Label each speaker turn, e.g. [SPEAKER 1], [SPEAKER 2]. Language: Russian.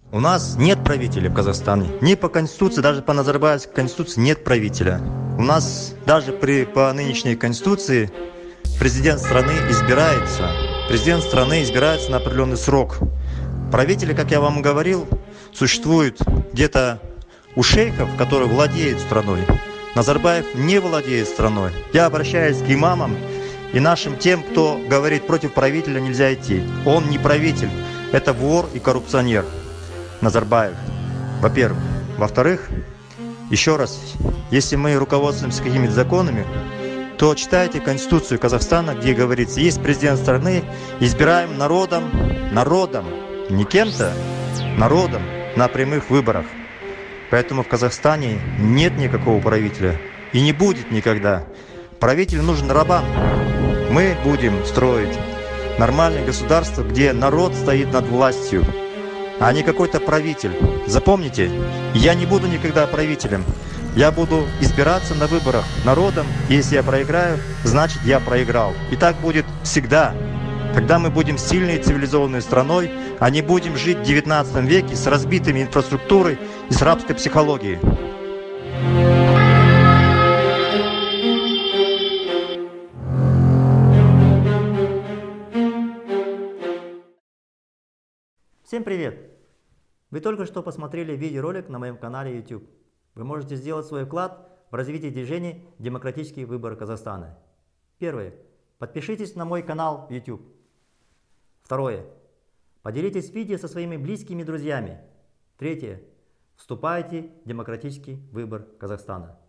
[SPEAKER 1] У нас нет правителя в Казахстане. Ни по Конституции, даже по Назарбаевской Конституции нет правителя. У нас даже по нынешней Конституции президент страны избирается. Президент страны избирается на определенный срок. Правители, как я вам говорил, существуют где-то у шейхов, которые владеют страной. Назарбаев не владеет страной. Я обращаюсь к имамам и нашим тем, кто говорит, против правителя нельзя идти. Он не правитель, это вор и коррупционер. Назарбаев, во-первых. Во-вторых, еще раз, если мы руководствуемся какими-то законами, то читайте Конституцию Казахстана, где говорится, есть президент страны, избираем народом, не кем-то, народом на прямых выборах. Поэтому в Казахстане нет никакого правителя и не будет никогда. Правитель нужен рабам. Мы будем строить нормальное государство, где народ стоит над властью, а не какой-то правитель. Запомните, я не буду никогда правителем. Я буду избираться на выборах народом. Если я проиграю, значит я проиграл. И так будет всегда. Когда мы будем сильной и цивилизованной страной, а не будем жить в 19 веке с разбитыми инфраструктурой и с рабской психологией.
[SPEAKER 2] Всем привет! Вы только что посмотрели видеоролик на моем канале YouTube. Вы можете сделать свой вклад в развитие движения «Демократический выбор Казахстана». Первое. Подпишитесь на мой канал YouTube. Второе. Поделитесь видео со своими близкими друзьями. Третье. Вступайте в демократический выбор Казахстана.